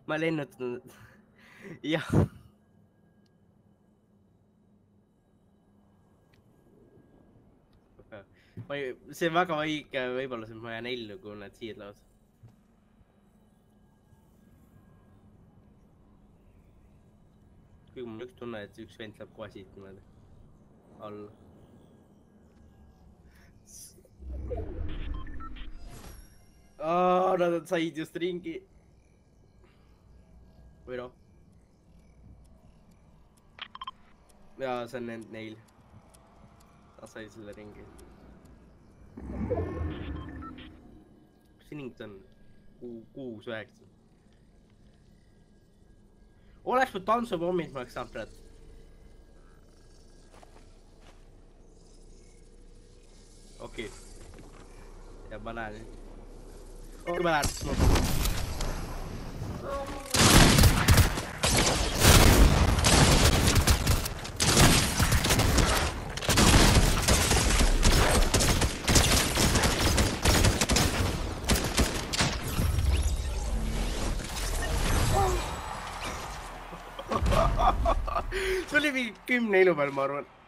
ma lennutan. Jah. See on väga õige võimalus, et ma jään ellu, kui nad siia tulevad. Kui mul üks tunne, et üks vend läheb kohe siit niimoodi alla. Nad said just ringi. Või noh. Jaa, see on neil. Nad said selle ringi. Mis inimesed on? 6-9. Oleks mu tantsupommid, ma oleks saanud praegu. Okei. Ja ma näen. Ma lähen. See oli mingi 10 elu peal, ma arvan.